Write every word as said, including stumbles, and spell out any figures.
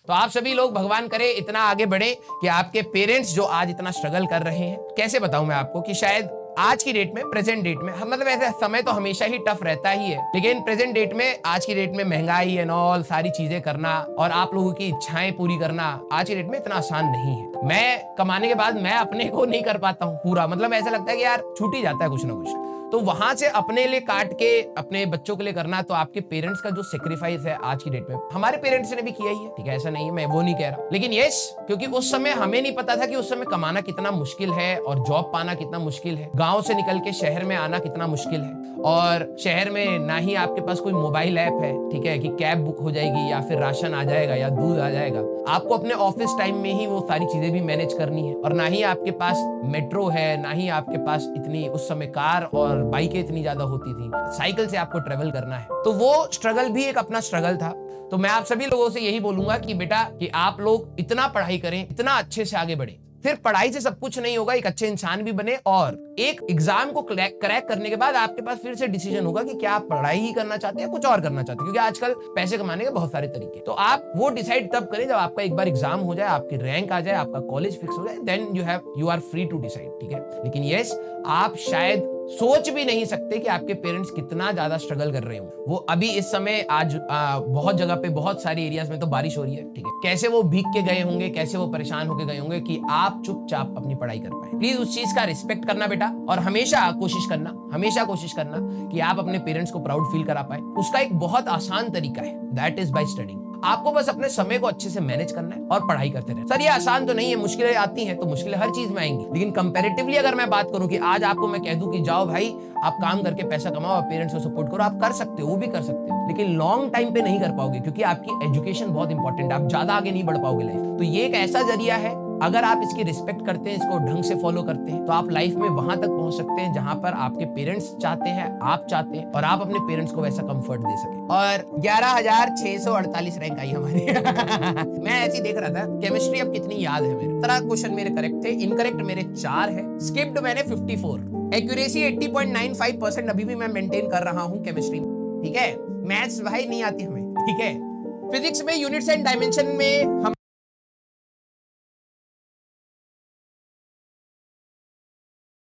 तो आप सभी लोग भगवान करे इतना आगे बढ़े कि आपके पेरेंट्स जो आज इतना स्ट्रगल कर रहे हैं, कैसे बताऊं मैं आपको कि शायद आज की डेट में, प्रेजेंट डेट में, मतलब ऐसे समय तो हमेशा ही टफ रहता ही है, लेकिन प्रेजेंट डेट में, आज की डेट में महंगाई एंड ऑल सारी चीजें करना और आप लोगों की इच्छाएं पूरी करना आज की डेट में इतना आसान नहीं है। मैं कमाने के बाद मैं अपने को नहीं कर पाता हूँ पूरा, मतलब ऐसा लगता है कि यार छूट ही जाता है कुछ ना कुछ। तो वहां से अपने लिए काट के अपने बच्चों के लिए करना, तो आपके पेरेंट्स का जो सेक्रीफाइस है आज की डेट में, हमारे पेरेंट्स ने भी किया ही है, ठीक है, ऐसा नहीं है, मैं वो नहीं कह रहा, लेकिन यस, क्योंकि उस समय हमें नहीं पता था कि उस समय कमाना कितना मुश्किल है और जॉब पाना कितना मुश्किल है, गांव से निकल के शहर में आना कितना मुश्किल है, और शहर में ना ही आपके पास कोई मोबाइल ऐप है, ठीक है, कि कैब बुक हो जाएगी या फिर राशन आ जाएगा या दूध आ जाएगा, आपको अपने ऑफिस टाइम में ही वो सारी चीजें भी मैनेज करनी है, और ना ही आपके पास मेट्रो है, ना ही आपके पास इतनी उस समय कार और बाइकें इतनी ज्यादा होती थी, साइकिल से आपको ट्रेवल करना है। तो वो स्ट्रगल भी एक अपना स्ट्रगल था। तो मैं आप सभी लोगों से यही बोलूंगा कि बेटा कि आप लोग इतना पढ़ाई करें, इतना अच्छे से आगे बढ़े। फिर पढ़ाई से सब कुछ नहीं होगा, एक अच्छे इंसान भी बने, और एक एग्जाम को क्रैक करने के बाद आपके पास फिर से डिसीजन होगा कि क्या आप पढ़ाई ही करना चाहते हैं, कुछ और करना चाहते हैं, क्योंकि आजकल पैसे कमाने के बहुत सारे तरीके। तो आप वो डिसाइड तब करें जब आपका एक बार एग्जाम हो जाए, आपकी रैंक आ जाए, आपका कॉलेज फिक्स हो जाए, then you have you are free to decide, ठीक है। लेकिन यस, आप शायद सोच भी नहीं सकते कि आपके पेरेंट्स कितना ज्यादा स्ट्रगल कर रहे हो। वो अभी इस समय आज आ, बहुत जगह पे, बहुत सारी एरियाज में तो बारिश हो रही है, ठीक है, कैसे वो भीग के गए होंगे, कैसे वो परेशान होके गए होंगे कि आप चुपचाप अपनी पढ़ाई कर पाए। प्लीज उस चीज का रिस्पेक्ट करना बेटा, और हमेशा कोशिश करना, हमेशा कोशिश करना कि आप अपने पेरेंट्स को प्राउड फील करा पाए। उसका एक बहुत आसान तरीका है, दैट इज बाय स्टडिंग। आपको बस अपने समय को अच्छे से मैनेज करना है और पढ़ाई करते रहना। सर ये आसान तो नहीं है, मुश्किलें आती हैं, तो मुश्किलें हर चीज में आएंगी, लेकिन कंपैरेटिवली अगर मैं बात करूं कि आज आपको मैं कह दूं कि जाओ भाई आप काम करके पैसा कमाओ और पेरेंट्स को सपोर्ट करो, आप कर सकते हो, वो भी कर सकते हो, लेकिन लॉन्ग टाइम पे नहीं कर पाओगे, क्योंकि आपकी एजुकेशन बहुत इंपॉर्टेंट है, आप ज्यादा आगे नहीं बढ़ पाओगे लाइफ। तो ये एक ऐसा जरिया है, अगर आप इसकी रिस्पेक्ट करते हैं, इसको ढंग से फॉलो करते हैं, तो आप लाइफ में वहां तक पहुंच सकते हैं जहां पर आपके पेरेंट्स चाहते हैं, आप चाहते हैं, और आप अपने पेरेंट्स को वैसा कंफर्ट दे सके। और ग्यारह हजार छह सौ अड़तालीस रैंक आई हमारी मैं ऐसे ही देख रहा था केमिस्ट्री अब कितनी याद है मेरे, तरह क्वेश्चन मेरे करेक्ट थे, इनकरेक्ट मेरे चार है, स्किप्ड मैंने चौवन, एक्यूरेसी अस्सी पॉइंट नौ पाँच परसेंट अभी भी मैं मेंटेन कर रहा हूं केमिस्ट्री में, ठीक है। मैथ्स भाई नहीं आती हमें, ठीक है। फिजिक्स में यूनिट्स एंड डायमेंशन में हम